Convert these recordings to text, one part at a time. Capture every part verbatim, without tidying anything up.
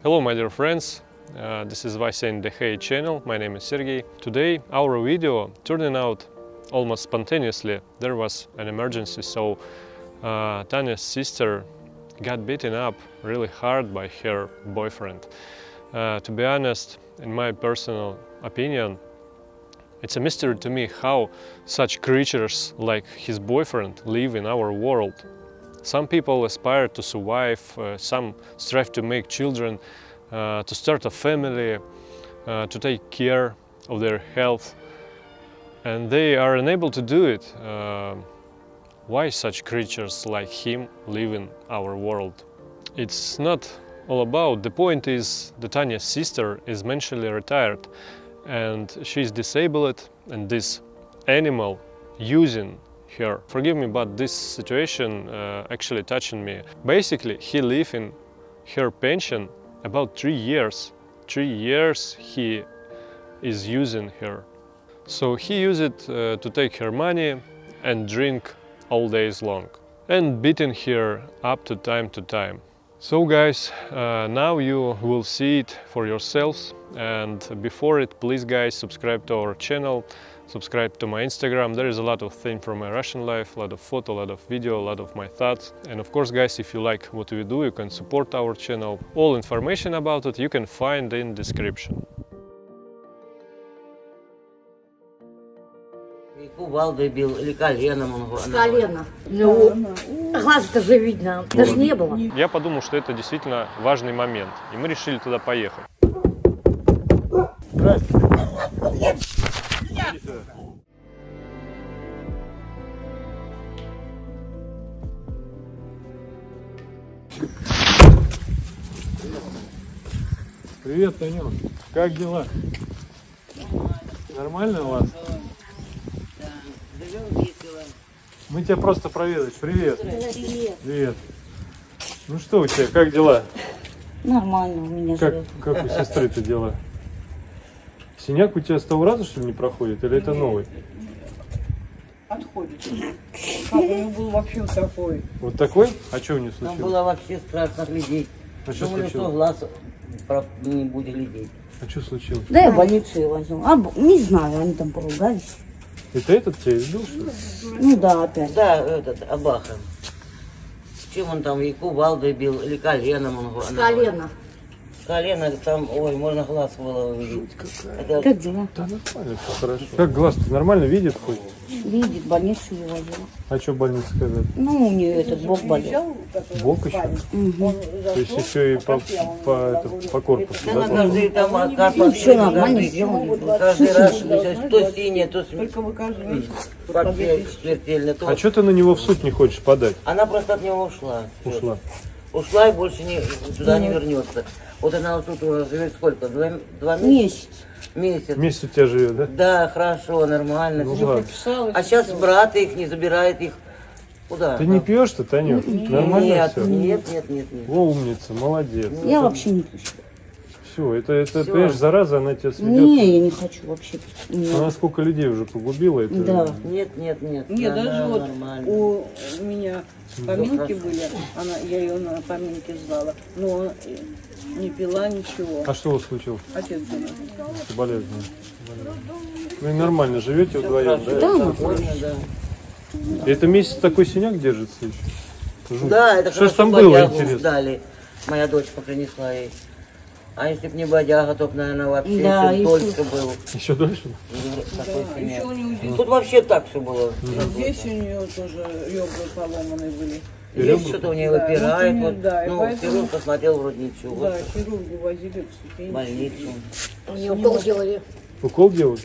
Hello my dear friends, uh, this is Vasen Dehey channel, my name is Sergey. Today our video turning out almost spontaneously. There was an emergency, so uh, Tanya's sister got beaten up really hard by her boyfriend. Uh, to be honest, in my personal opinion, it's a mystery to me how such creatures like his boyfriend live in our world. Some people aspire to survive, uh, some strive to make children, uh, to start a family, uh, to take care of their health, and they are unable to do it. Uh, why such creatures like him live in our world? It's not all about. The point is that Tanya's sister is mentally retired and she's disabled, and this animal using her. Forgive me, but this situation uh, actually touching me. Basically, he live in her pension about three years. Three years he is using her. So he used it uh, to take her money and drink all days long, and beating her up to time to time. So guys, uh, now you will see it for yourselves, and before it, please guys, subscribe to our channel, subscribe to my Instagram. There is a lot of things from my Russian life, a lot of photo, a lot of video, a lot of my thoughts. And of course guys, if you like what we do, you can support our channel. All information about it you can find in description. Кувалдой бил или коленом он. Колено. Ну, глаз-то же видно, даже не было. Я подумал, что это действительно важный момент, и мы решили туда поехать. Привет, Танюш. Как дела? Нормально у вас? Да, живем весело. Мы тебя просто проведать. Привет. Привет. Привет. Ну что у тебя, как дела? Нормально у меня Как, живет. как у сестры-то дела? Синяк у тебя с того раза, что ли, не проходит? Или это новый? Отходит. Как у него был вообще вот такой. Вот такой? А что у него Там случилось? было вообще страшно глядеть. А что Думали, что случилось? глаз про- не будет глядеть. А что случилось? Да я в больницу ее возьму. А, б- не знаю, они там поругались. Это этот тебя избил, что ли? Ну да, опять. Да, этот, Абаха. Чем он там, и кувалдой бил, или коленом он. Колено. Колено там, ой, можно глаз было увидеть. Это Как дела? Да нормально, все хорошо. Как глаз-то нормально видит хоть? Видит, в больницу ее возьму. А что в больнице сказать? Ну, у нее этот бок болел. Бок еще? То есть еще и по, по, это, по корпусу, она да? каждый там карта. Ну, все нормально сделали. Каждый раз то синее, то Только вы каждый месяц. вообще смертельно. То... А что ты на него в суд не хочешь подать? Она просто от него ушла. Всё. Ушла. Ушла и больше не, туда не вернется. Вот она вот тут уже живет сколько? Два, два месяца? Месяц. Месяц. Месяц у тебя живет, да? Да, хорошо, нормально. Ну всё. ладно. А сейчас брат их не забирает их. Куда? Ты не пьешь-то, Танюш? Нормально Нет, все? нет, нет, нет, нет. Во, умница, молодец. Я вообще не пью. Все, это, это Всё. понимаешь, зараза, она тебя сведет. Не, я не хочу вообще пить. У меня- Она сколько людей уже погубила. Это... Да. Нет, нет, нет. Нет, Да, даже да, вот нормально. у меня поминки были, она, я ее на поминки звала, но она не пила ничего. А что у вас случилось? Отец жена. Болезнь. Ну и нормально, живете вдвоем, да? Да, Спокойно, да. И это месяц такой синяк держится еще? Жуть. Да, это Что ж хорошо, там было, бодягу интересно? дали. Моя дочка принесла ей. А если б не бодяга, то, б, наверное, вообще Да, еще и дольше был. Еще дольше? Такой синяк. Еще у нее здесь, Тут вообще так все было. здесь у нее тоже ребра поломаны были. Здесь что-то у нее Да, выпирает. ну, Вот, да, и ну, поэтому- хирург посмотрел, вроде ничего. Да, хирургу возили в В ступень. больницу. У нее укол делали. Укол делают?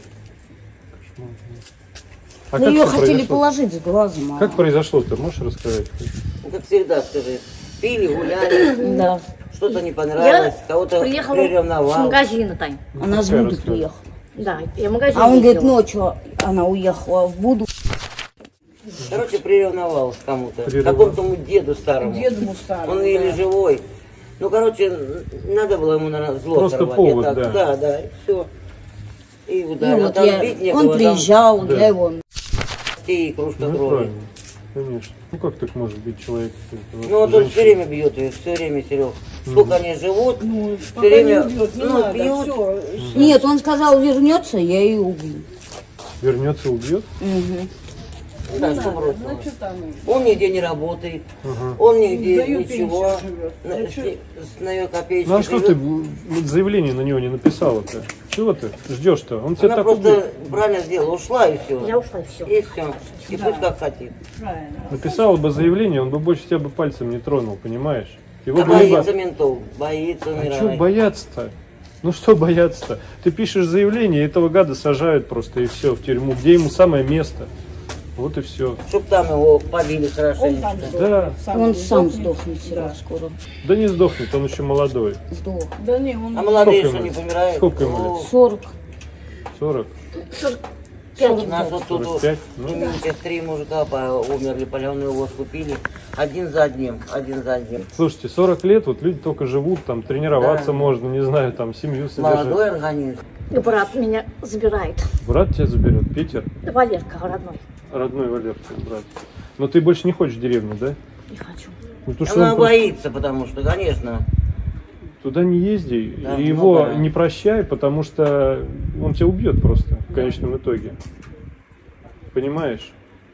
А Ну, как ее всё хотели произошло? положить с глазом. а- Как произошло-то, можешь рассказать? Ну, как всегда, скажи. Пили, гуляли, Да. что-то не понравилось, кого-то Приехала с приревновал. магазина, Тань. Она с Какая Буду рассказывай. приехала. Да, я в магазин А он говорит, ездила. ночью она уехала в Буду. Короче, приревновал к кому-то. Приревновал. Какому-то деду старому. Деду старому. Он еле живой. Ну, короче, надо было ему, наверное, зло Просто сорвать. повод, Я так, да. Да, да, и все. И Ну, ударил. вот а там я- бить некого, он там приезжал, Да. я его... костей и кружка Ну, крови. правильно. Конечно. Ну как так может быть человек? Ну вот он все время бьет ее, все время, Серег. Сколько они живут, Ну, все пока время не бьет, не ну, надо, бьют. все. Нет, он сказал, вернется, я ее убью. Вернется, убьет? Угу. Да, Не что надо, бросила? ну что там? Он нигде не работает, Ага. он нигде За ее ничего. пенсию живет. На, Ну, с, чё? с- на ее копеечке Ну а что живет. ты м, заявление на него не написала-то? Чего ты ждешь-то? Он тебя Она так просто убьет. правильно сделала, ушла и все. Я ушла, и все. И все. И пусть как хотит. Правильно. Написала бы заявление, он бы больше тебя бы пальцем не тронул, понимаешь? Его А бы либо... боится ментов, боится А что умирать. бояться-то? Ну что бояться-то? Ты пишешь заявление, этого гада сажают просто и все в тюрьму, где ему самое место. Вот и все. Чтоб там его побили Он хорошенько. там сдохнет. Да. Он сам сдохнет. сдохнет, Серега, скоро. Да не сдохнет, он еще молодой. Сдох. Да не, он... А молодые Сколько что ему? не помирают? Сколько ему О, лет? Сорок. сорок, Пять. У нас вот тут сорок вот пять. в Ну, Минске три мужика по- умерли, паленую водку пили. Один за одним, один за одним. слушайте, сорок лет, вот люди только живут, там тренироваться Да. можно, не знаю, там семью содержать. Молодой организм. Брат меня забирает. Брат тебя заберет, Питер, Валерка родной. родной Валерка, брат. Но ты больше не хочешь в деревню, да? Не хочу. Ну, потому что Она он просто- боится, потому что, конечно, Туда не езди, Да, и его много. не прощай, потому что он тебя убьет просто в конечном итоге. Понимаешь?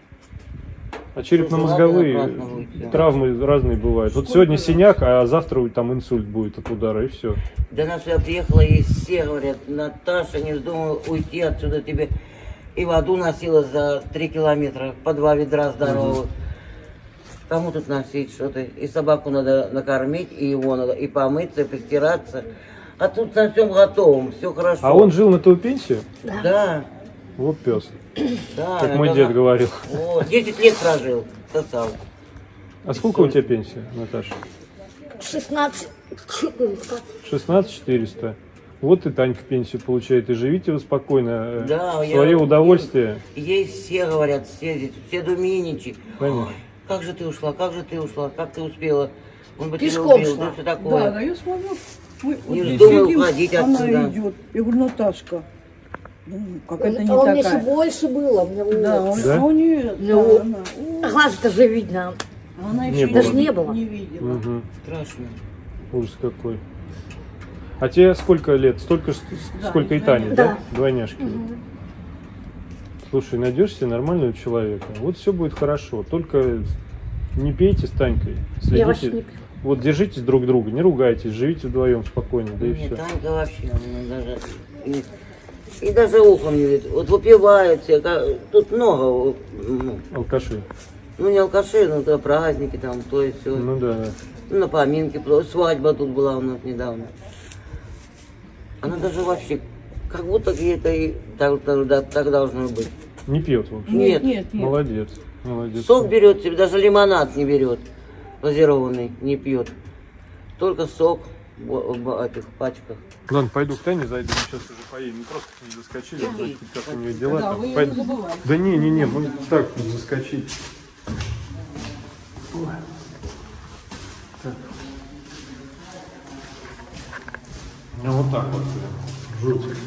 А черепно-мозговые Слушай, ладно, ладно, будет, травмы разные бывают. Вот сегодня синяк, а завтра там инсульт будет от удара, и все. до нас я приехала, и все говорят, Наташа, не вздумай уйти отсюда, тебе и воду носила за три километра, по два ведра здоровых. Кому тут носить что-то? И собаку надо накормить, и его надо, и помыться, и постираться. А тут на всем готовом, все хорошо. А он жил на твою пенсию? Да, Вот пес, да. как мой это дед на- говорил. О, десять лет прожил, сосал. А сколько у тебя пенсия, Наташа? шестнадцать четыреста. шестнадцать четыреста. Вот и Танька пенсию получает. И живите вы спокойно, э, Да, в я- свое удовольствие. Ей все говорят, все здесь, все думиничи. Конечно. Как же ты ушла, как же ты ушла, как ты успела? Он бы тебя Пешком убил, шла. да все Да, такое. да, я смотрю. Мы вот Не здесь вздумай сидим, уходить она отсюда. идет. Я говорю, Наташка, ну, как это не А у меня еще такая. больше было. У меня Да, вот. он, Да? а у нее, Ну, да, она, о, Глаз-то же видно. она Не еще было. Даже не было. не видела. Мгм. Страшно. Ужас какой. А тебе сколько лет? Столько, ж- Да, сколько и Тане, да? Да. Двойняшки. Слушай, найдешь себе нормального человека, вот все будет хорошо. Только не пейте с Танькой, Я вообще следите. не пью. Вот держитесь друг друга, не ругайтесь, живите вдвоем спокойно, да и Нет, все. Танька вообще, она даже... И, и даже ухом не видит. Вот выпивает все, как- тут много, ну, Алкаши. ну не алкаши, но то праздники там, то и все. Ну да, да. На поминки, свадьба тут была у нас недавно. Она даже вообще, как будто где-то и так, так- так- так должно быть. Не пьет вообще. Нет. нет, нет. Молодец, молодец. Сок берет себе, даже лимонад не берет, газированный, не пьет. Только сок в, в этих пачках. Ладно, пойду к Тане зайду, мы сейчас уже поедем. Мы просто к ней заскочили, спросить, как у нее дела. Да, там. вы её Пойду. не забывайте. Да не, не, не, мы так заскочить. Ой. Так. Ну вот так вот. прям. Жуть.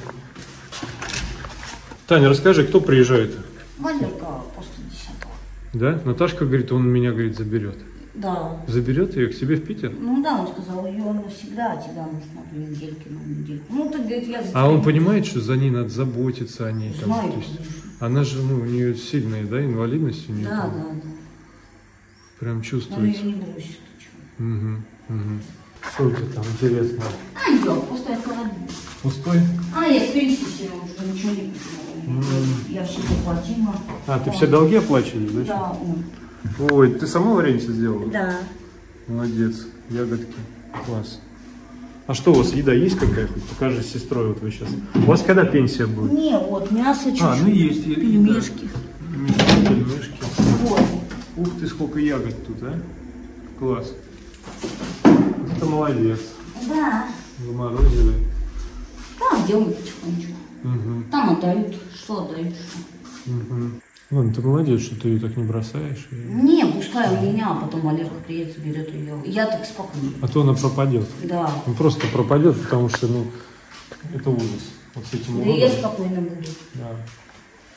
Таня, расскажи, кто приезжает? Валерка после десятого. Да? Наташка говорит, он меня, говорит, заберет. Да. Заберет ее к себе в Питер? Ну да, он сказал, ее навсегда, а тебя нужно две недельки на недельку. Ну, так говорит, я за А он тебя понимает, что за ней надо заботиться о ней. Там, Знаю, то есть конечно. она же, ну, у нее сильная, да, инвалидность у нее. Да, там. да, да. Прям Он чувствуется. ее не бросит. ты чё. Угу, угу. Что у тебя там интересно? А, идет, просто я холодильник. Пустой? А, я с пенсии себе уже ничего не купила. Я все заплатила. А, ты все долги оплачиваешь, да? Да, он. Ой, ты сама варенье сделала? Да. Молодец, ягодки, класс. А что у вас, еда есть какая? Хоть покажи с сестрой, вот вы сейчас. У вас когда пенсия будет? Не, вот мясо чуть-чуть. А, ну есть. и- Пельмешки. да. Пельмешки, пельмешки. Вот. Ух ты, сколько ягод тут, а? Класс. Вот это молодец. Да. Заморозили. Там делают потихонечку. Угу, Там отдают. Что отдают, что. угу. Ладно, ты молодец, что ты ее так не бросаешь. и- Не, пускай у меня, а потом Валерка приедет, заберет ее. Я так спокойно. А то она пропадет. Да. Он просто пропадет, потому что, ну, это ужас. Вот с этим Да и я уродом. спокойно буду. Да.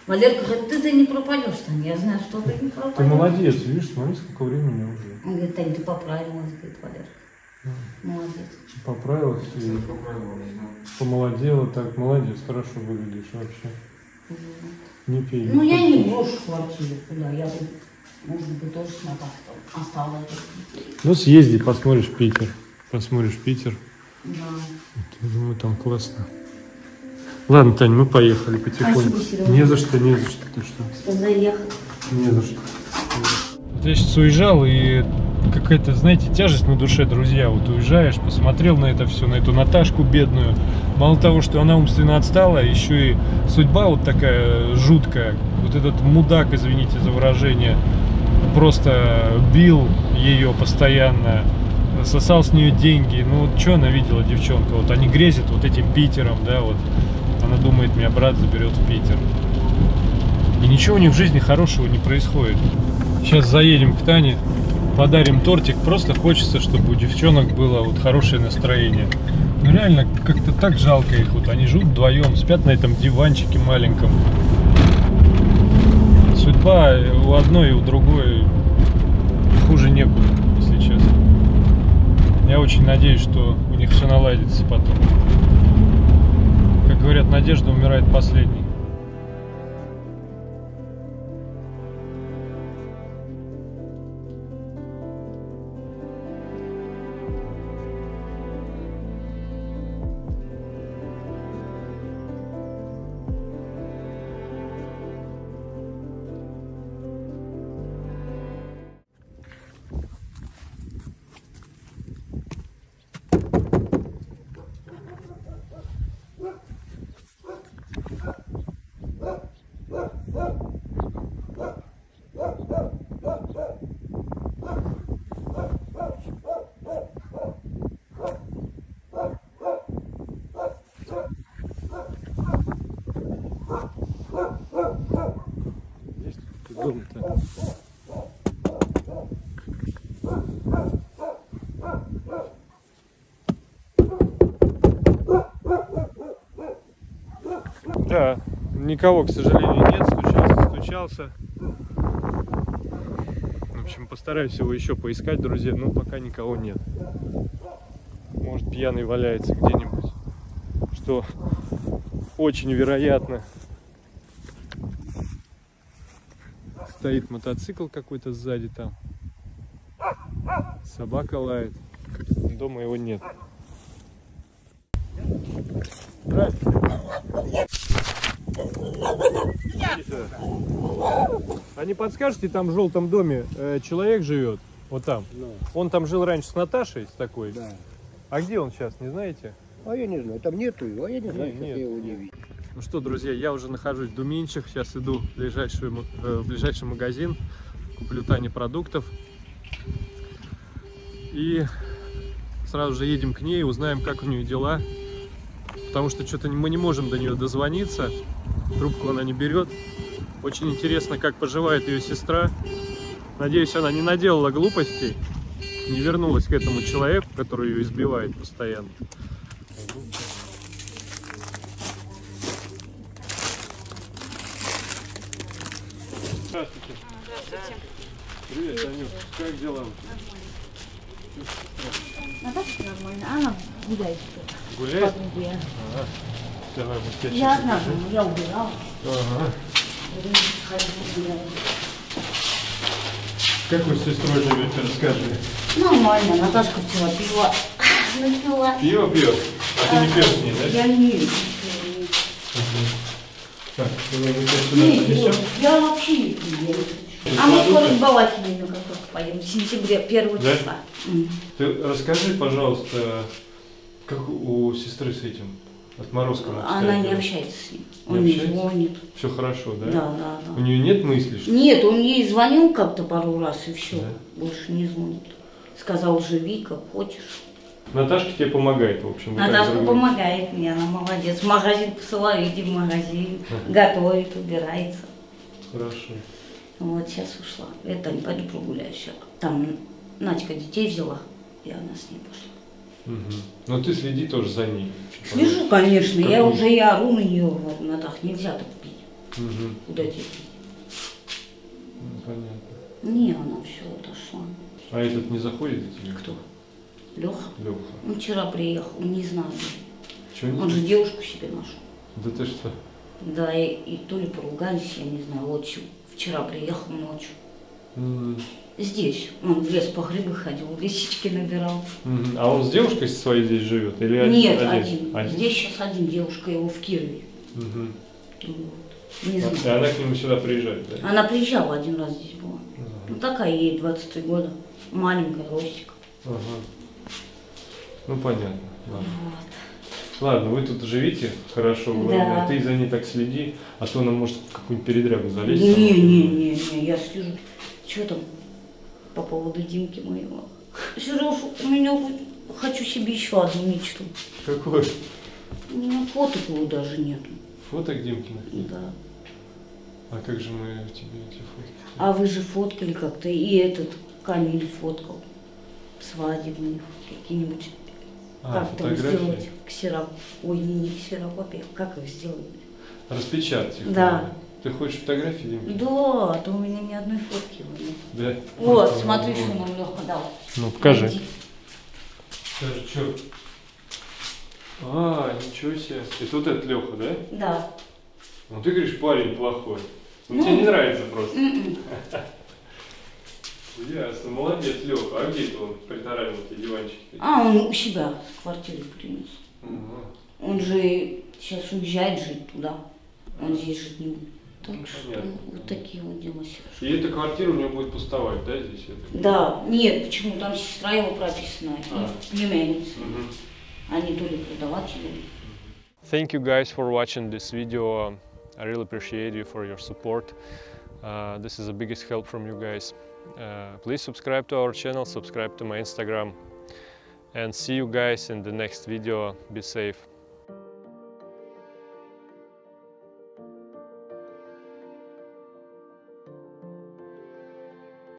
Валерка говорит, ты-то не пропадешь, Тань, я знаю, что ты не пропадешь. Ты молодец, видишь, смотри, сколько времени уже. Он говорит, Тань, ты поправилась, говорит, Валерка. Молодец. Поправилась и помолодела так, молодец, хорошо выглядишь вообще. Не пей. Ну, я не брошу в квартире, куда, я бы, может быть, тоже с Наташей осталась. Ну, съезди, посмотришь Питер. Посмотришь Питер. Да. Я думаю, там классно. Ладно, Тань, мы поехали потихоньку. Спасибо, Серега. Не за что, не за что. Ты что? Что заехал. Не за что. Вот я сейчас уезжал, и какая-то, знаете, тяжесть на душе, друзья. Вот уезжаешь, посмотрел на это все, на эту Наташку бедную. Мало того, что она умственно отстала, еще и судьба вот такая жуткая. Вот этот мудак, извините за выражение, просто бил ее постоянно, сосал с нее деньги. Ну вот что она видела, девчонка? Вот они грезят вот этим Питером, да, вот. Она думает, меня брат заберет в Питер. И ничего у них в жизни хорошего не происходит. Сейчас заедем к Тане, подарим тортик. Просто хочется, чтобы у девчонок было вот хорошее настроение. Ну реально, как-то так жалко их. Вот они живут вдвоем, спят на этом диванчике маленьком. Судьба у одной и у другой хуже некуда, если честно. Я очень надеюсь, что у них все наладится потом. Как говорят, надежда умирает последней. Дом-то. Да, никого, к сожалению, нет. Стучался, стучался. В общем, постараюсь его еще поискать, друзья, но пока никого нет. Может, пьяный валяется где-нибудь, что очень вероятно. Стоит мотоцикл какой-то сзади там. Собака лает. Дома его нет. А не подскажете, там в желтом доме э, человек живет? Вот там. Ну. Он там жил раньше с Наташей, с такой. Да. А где он сейчас, не знаете? А я не знаю, там нету его, а я не знаю, Нет, сейчас нет. я его не видел. Ну что, друзья, я уже нахожусь в Думенчах. Сейчас иду в ближайший, э, в ближайший магазин. Куплю Тане продуктов. И сразу же едем к ней, узнаем, как у нее дела. Потому что что-то мы не можем до нее дозвониться. Трубку она не берет. Очень интересно, как поживает ее сестра. Надеюсь, она не наделала глупостей, не вернулась к этому человеку, который ее избивает постоянно. Здравствуйте. Здравствуйте. Привет, Анюш. Как дела? Наташка нормально, она гуляет. Гуляет? Подруги. Ага. Давай, вот я Я сейчас одна, покажу. я убирала. Ага. Хожу, гуляю. Как вы с сестрой живете, расскажи. Нормально, Наташка вчера пила. Напила. Пиво пьет? А ты не пьешь с ней, да? Я не пью. Так, мы тебя сюда Нет, принесем. я вообще не пью. я не пью. А мы скоро в Балакине на каток поедем, в сентябре, первого Да? числа. М. Ты расскажи, пожалуйста, как у сестры с этим отморозком Она не обстоят дела? общается с ним. Не Он не общается? звонит. Все хорошо, да? Да, да, У да. нее нет мысли, что... Нет, он ей звонил как-то пару раз и все. Да. Больше не звонит. Сказал, живи как хочешь. Наташка тебе помогает, в общем. вы так Наташка друг- помогает мне, она молодец. В магазин посылаю, иди в магазин, готовит, убирается. Хорошо. Вот сейчас ушла. Это не пойду прогуляюсь. ща. Там Надька детей взяла, и она с ней пошла. Угу. Но ты следи тоже за ней. Слежу, конечно, Как я вы? уже и ору на нее, говорю, Натах, нельзя так пить. Угу. Куда теперь? Ну, понятно. Не, она все отошла. А этот не заходит за тебе? Кто? Леха? Леха. Он вчера приехал, не знаю. Чего не? Он же девушку себе нашел. Да ты что? Да, и, и то ли поругались, я не знаю, вот чё. Вчера приехал ночью. М. Здесь. Он в лес по грибы ходил, лисички набирал. Мгм. А он с девушкой своей здесь живет? Или один? Нет, один. Один? Здесь сейчас один, девушка его в Кирове. Мгм. Вот. Не И знаю. она к нему сюда приезжает, да? Она приезжала один раз здесь была. Ну такая, ей двадцать три года. Маленькая, ростик. Ага. Ну понятно. Ладно. Вот. Ладно, вы тут живите хорошо, главное, Да. ты за ней так следи, а то она может в какую-нибудь передрягу залезть. Не, там. не, не, не, я слежу. Что там по поводу Димки моего? Сереж, у меня хоть- хочу себе еще одну мечту. Какой? У меня фоток его даже нету. Фоток Димкиных? Да. А как же мы тебе эти фотки? А вы же фоткали как-то, и этот Камиль фоткал. Свадебные какие-нибудь. А, Как там фотографии? сделать ксерок... Ой, не, не ксерокопия, как их сделать? Распечатать их. Да. надо. Ты хочешь фотографии Димки? Да, а то у меня ни одной фотки его нет. Да. Вот, Ну, смотри, ну, что нам Леха дал. Ну, покажи. Найди. Скажи, что? А, ничего себе. И тут это Леха, да? Да. Ну ты говоришь, парень плохой. Ну, Ну. тебе не нравится просто. М-м. Ясно, молодец, Леха. А где это он притаранил эти диванчики? А, он у себя в квартире принес. Угу. Он же сейчас уезжает жить туда. Он здесь жить не будет. Так Ну, что понятно. вот такие вот дела, Сереж. И эта квартира у него будет пустовать, да, здесь? Это? Да, нет, почему там сестра его прописана, А. и племянница. Мгм. Они то ли продавать его. Thank you guys for watching this video. I really appreciate you for your support. Uh, this is the biggest help from you guys. Uh, please subscribe to our channel, subscribe to my Instagram, and see you guys in the next video. Be safe.